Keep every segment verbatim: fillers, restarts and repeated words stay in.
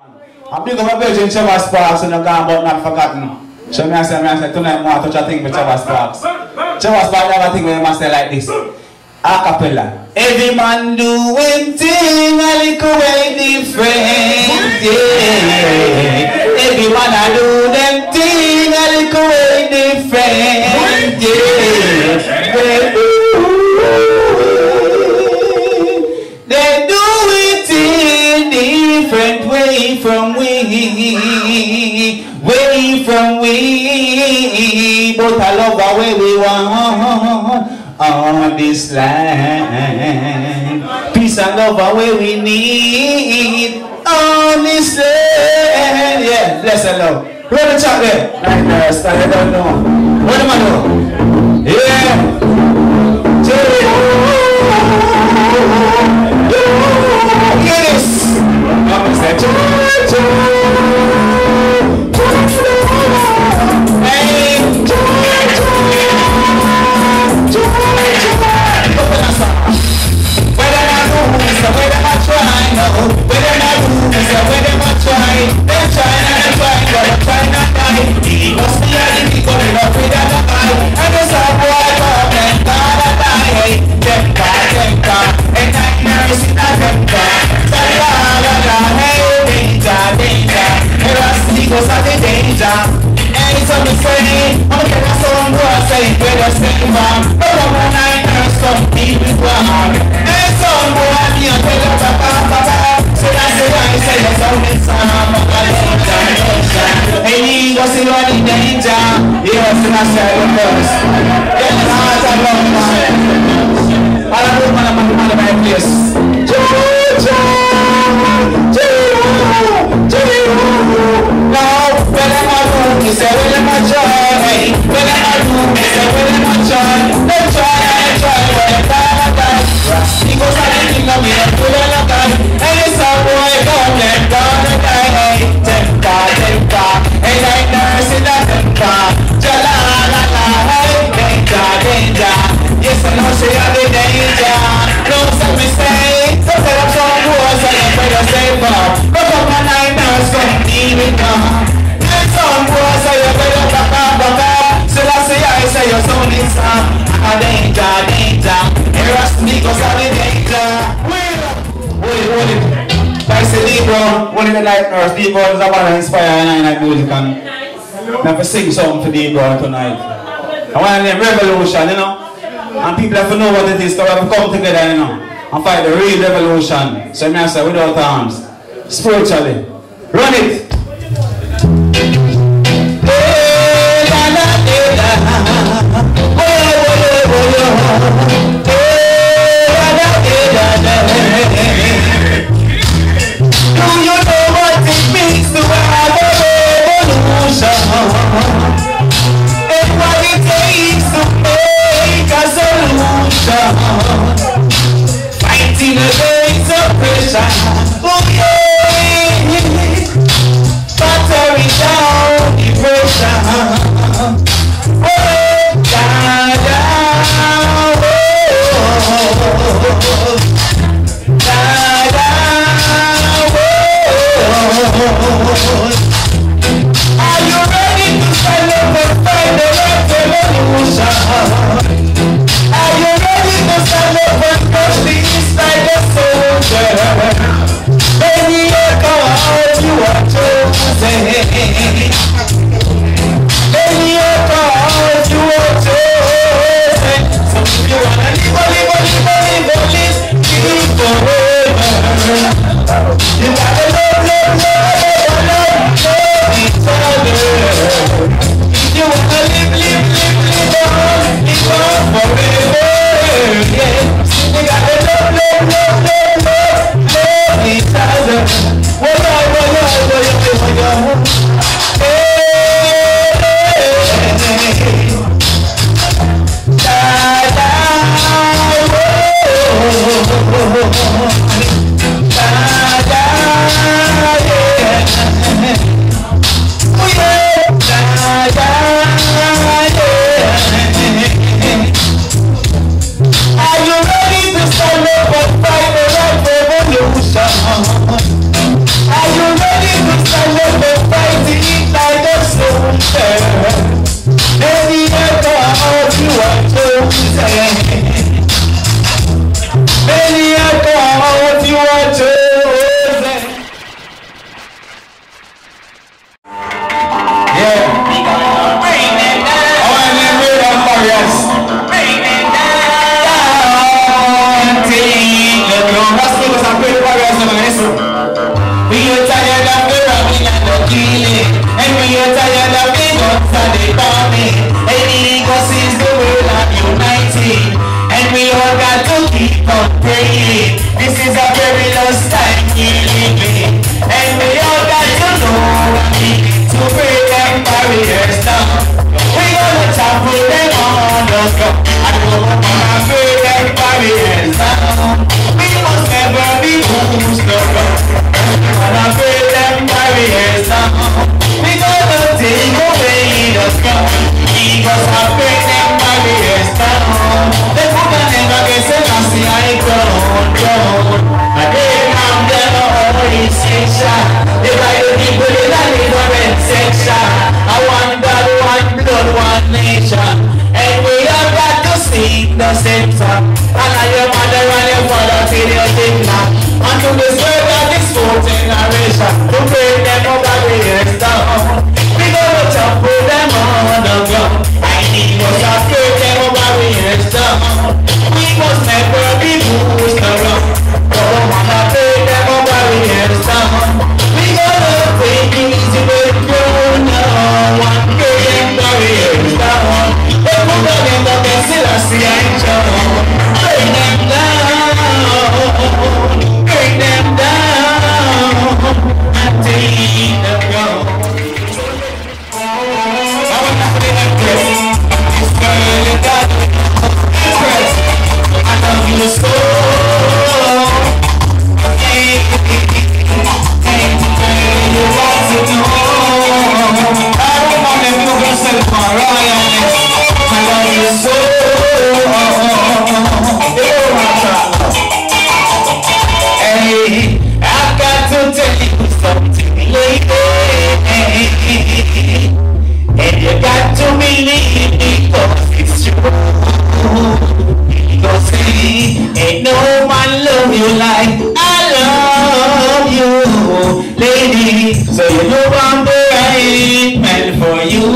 I'm big up a Virgin Trevor Sparks and a gone but not forgotten. So me I say, me I say, tonight more touch a thing with Trevor Sparks. Trevor Sparks never think when I say like this. A cappella. Every man doing thing a little way different, yeah. Every man a do them thing a little way different, yeah. They do, they do it in different way from we, way from we. But I love the way we want on this land. Peace and love are where we need on this land. Yeah, bless the Lord. Run the chat there. Right there, start it down now. What am I doing? Yeah. Yes. I'm going to say, Debo is a man inspire night music and never sing something for Debo tonight. I want to name Revolution, you know. And people have to know what it is, so we have to come together, you know, and fight the real revolution. So I say without arms, spiritually. Run it! Fighting against oppression, oh yeah, battering down depression, oh da da, oh da da, oh. Are you ready to stand up and fight the revolution? Are you ready to stand up and crush the east like a soldier? Baby, echo out, you are chosen. Baby, echo out, you are chosen. So if you wanna live, live, live, live, live, live forever. You gotta love, love, love, love, love. I'm pretty warriors of listen. We are tired of the robbing and the killing, and we are tired of the guns and the bombing. And Lagos is the world of uniting, and we all got to keep on praying. This is a perilous time we're living, and we all got to know what we need to break them barriers down. We gonna topple them on the ground, and we're gonna break them barriers down. We must never be moved no ground. Gonna break them barriers down. We gonna take away the ground. We gonna break them barriers down. The woman never gets a nasty eye ground, ground. And they come down the holy section. They buy the people in the different section. I want God, one blood, one nation. And we have got to sing the same song. And I your mother and your father till you think now. And to the spread of this fourth generation, to break them up barriers down. We gonna topple them on the ground. I need us to break them up barriers down. We must never be moved around. Don't wanna break them up barriers down. We gonna take it easy with you now. One break them barriers down. They put them in the best in the sea. Break them down. Break them down. And take them down. I want to be like this. This girl you got impress. I love you so. Hey, hey, hey, you want to know. I don't want them to go sell for royalness. I love you so. Hey, I've got to tell you something lady. And you got to believe because it's true. Because ain't no man love you like I love you, lady. So you know I'm the right man for you,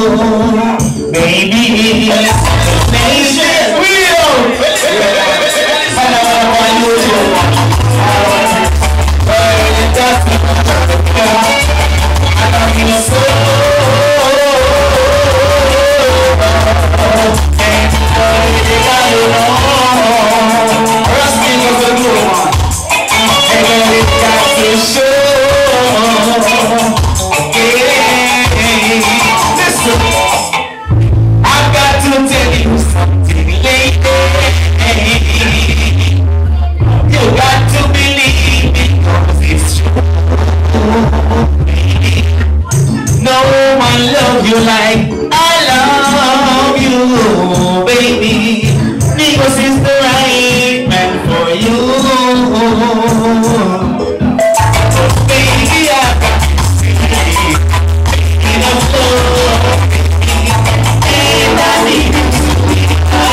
baby. Nation, we don't. I don't want you to. I want you. But it doesn't matter. I love you so. You like I love you, baby, because it's the right man for you. Baby, I got to see enough love, and I need you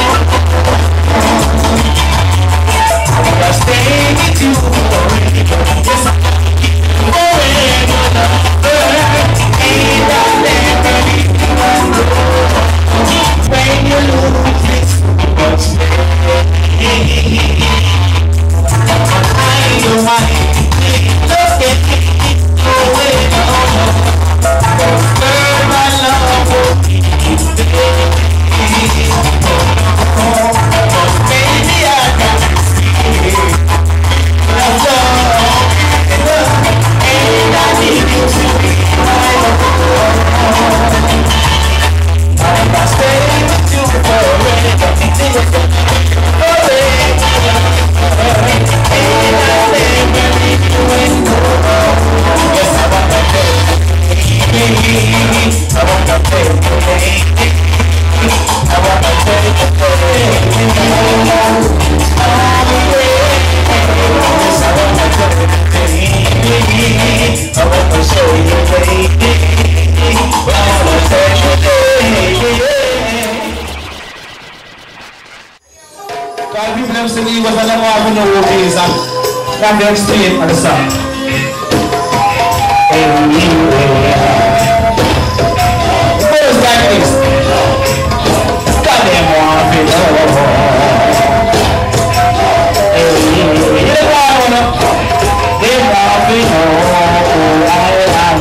to I stay with you forever. Yes, forever, and I never leave you alone. When you lose this much, I know why. Look at me, away, no, girl, my love will keep the baby. Baby, I got to see love, love, and I need you to be my love. I stay with you forever, forever, and I never leave you alone. Yes, I wanna play, baby. I wanna play, baby. I wanna play, baby. Yes, I wanna play, baby. I wanna show you, baby. I wanna tell you, baby. God, people them say he was a lot more than no ways and can they explain on the song. It goes like this. God damn one of it. You know what I want They want to know who I am.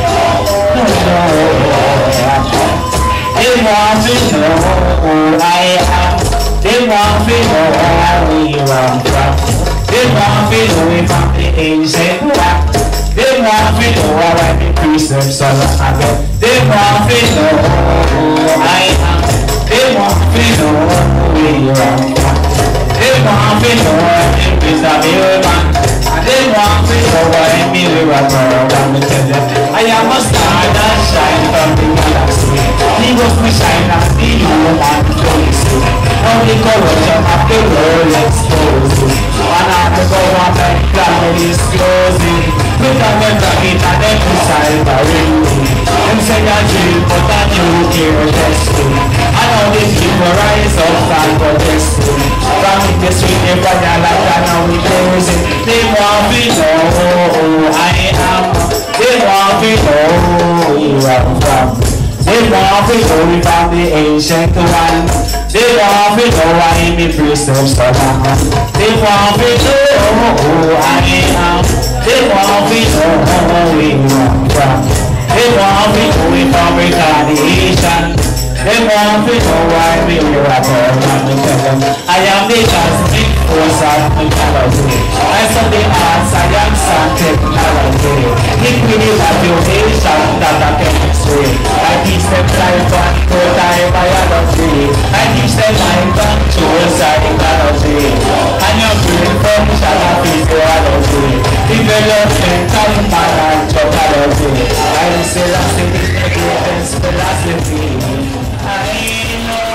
They want to know who I am. They want to know where we run from. They want to know if I'm the ancient one. They want to know how I be precepts of again. They want to know who I am. They want to know where we run from. They want to know if it's a real man. They want to know why me we were born. I am a star that shines from the galaxy. He was my shine as the human galaxy. Now the corruption of the world exposed. And I have to go on and planet is closing. Look at them talking and them inside the ring. Them say a dream but a new year testing. I know these people rise up and protest. From in the street they run like I know we closing. They want to know who I am. They want to know who I am from. They want to know if I'm the ancient one. They want to know why me precepts for them. They want to know who I am. They want to know who we are from. They want to know if I'm retaliation. They want to know why we are born. I am the cosmic force of mythology. I saw the arts, I am some technology. Liquid evaluation that I can explain. I teach them life and total biology. I teach them life and total psychology. And your brain function of physiology. Developmental man and topology. I say that's the greatest philosophy. I know.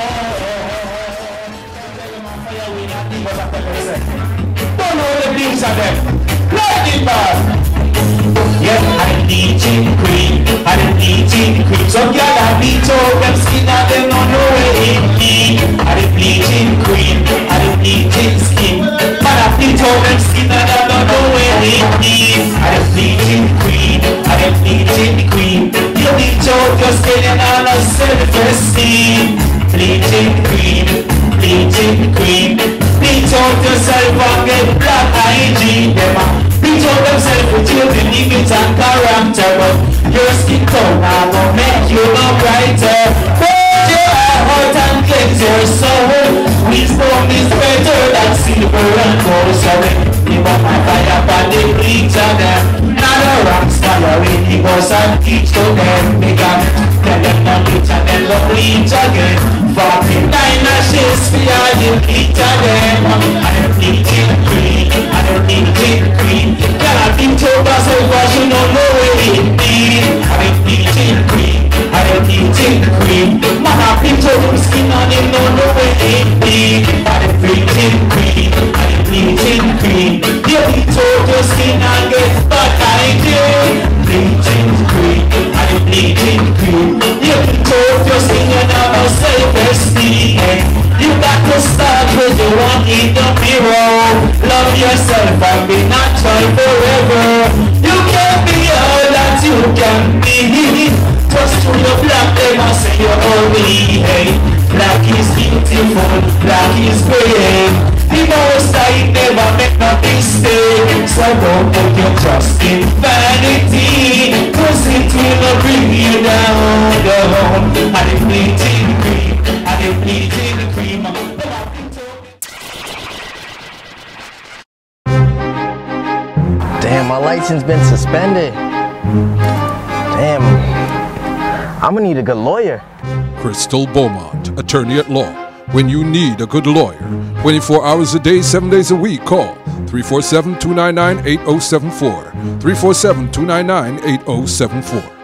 Don't know the things of them. Let it pass. Yes, I'm teaching queen. I'm teaching queen. So girl, I be told them skin and them don't know where it be. I'm teaching queen. I'm teaching skin. Man, I be told them skin and them don't know where it be. I'm teaching queen. I'm teaching queen. You be told your skin and all of self-esteem. Bleaching queen. Bleaching queen. Bleach out yourself and get black I G. Them bleach out themselves with your limits and character. But your skin tone now will make you look brighter. Put your heart and cleanse your soul. Wisdom is better than silver and gold. So you want my fire but they bleach on them. Not a rock scholar when he goes and teach to them. Because tell them not bleach and then look bleach again. forty-nine ashes for you bleach again. I don't need it green. I don't need it green. Girl, I've been told myself but you don't know where it be. I don't need it green. I don't need it green. Man, I've been told my skin on him don't know where it be. I don't need it green. I don't need it green. You be told your skin and get back I do. Bleaching green. I don't need it green. You be told your skin and have no self-esteem. You got to start with the one in the mirror. Love yourself and be natural forever. You can be all that you can be. Just to your black, they must say you're holy. Hey, black is beautiful, black is great. The most I never make no mistake. So don't put your trust in vanity, cause it will bring you down, down. And if bleaching cream, and if bleaching cream. Damn, my license been suspended. Damn, I'm gonna need a good lawyer. Crystal Beaumont, attorney at law. When you need a good lawyer, twenty-four hours a day, seven days a week, call three four seven, two nine nine, eight oh seven four. three four seven, two nine nine, eight oh seven four.